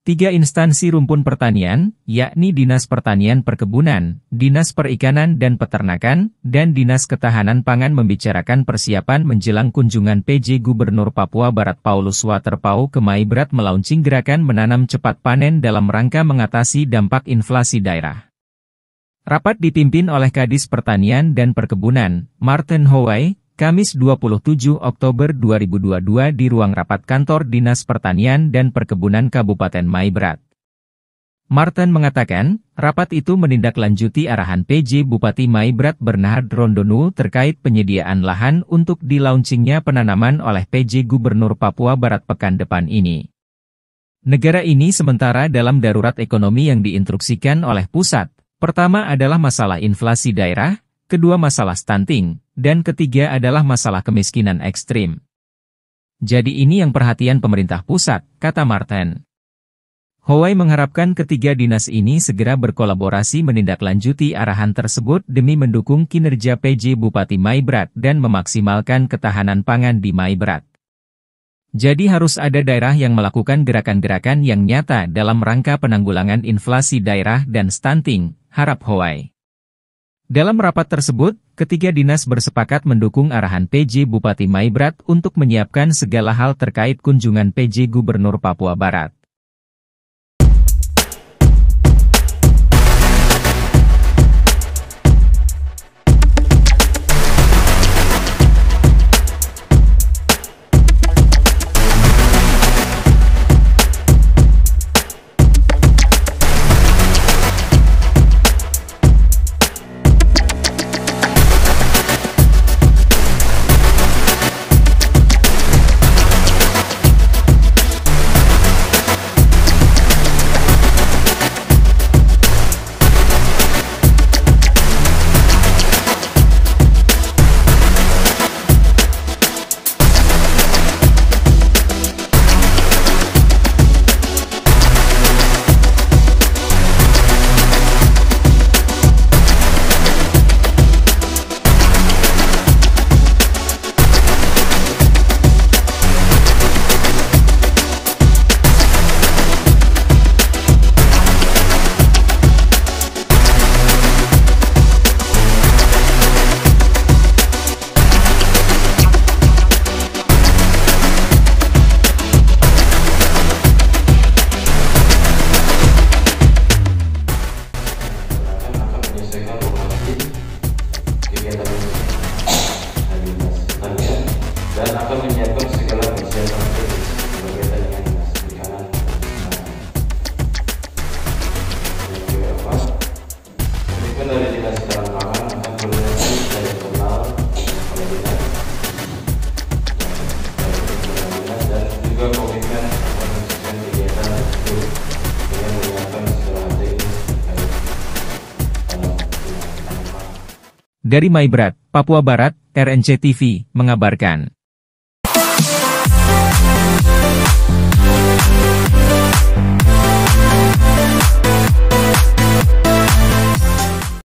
3 instansi rumpun pertanian, yakni Dinas Pertanian Perkebunan, Dinas Perikanan dan Peternakan, dan Dinas Ketahanan Pangan membicarakan persiapan menjelang kunjungan PJ Gubernur Papua Barat Paulus Waterpauw ke Maibrat melaunching gerakan menanam cepat panen dalam rangka mengatasi dampak inflasi daerah. Rapat dipimpin oleh Kadis Pertanian dan Perkebunan, Martin Howay, Kamis 27 Oktober 2022 di ruang rapat kantor Dinas Pertanian dan Perkebunan Kabupaten Maibrat. Martin mengatakan, rapat itu menindaklanjuti arahan PJ Bupati Maibrat Bernhard Rondonu terkait penyediaan lahan untuk di-launchingnya penanaman oleh PJ Gubernur Papua Barat pekan depan ini. Negara ini sementara dalam darurat ekonomi yang diinstruksikan oleh pusat. Pertama adalah masalah inflasi daerah, kedua masalah stunting, dan ketiga adalah masalah kemiskinan ekstrim. Jadi ini yang perhatian pemerintah pusat, kata Martin. Howay mengharapkan ketiga dinas ini segera berkolaborasi menindaklanjuti arahan tersebut demi mendukung kinerja PJ Bupati Maibrat dan memaksimalkan ketahanan pangan di Maibrat. Jadi harus ada daerah yang melakukan gerakan-gerakan yang nyata dalam rangka penanggulangan inflasi daerah dan stunting, harap Howay. Dalam rapat tersebut, ketiga dinas bersepakat mendukung arahan PJ Bupati Maibrat untuk menyiapkan segala hal terkait kunjungan PJ Gubernur Papua Barat. Dan akan menyiapkan segala persiapan teknis berkaitan dengan dinas perikanan dan peternakan. Yang keempat, komitmen dari Dinas Ketahanan Pangan akan koordinasi dari internal kepala dinas dan juga komitmen akan melakukan kegiatan tersebut dengan menyiapkan segala teknis terkait penanaman. Dari Maibrat, Papua Barat, RNC TV mengabarkan.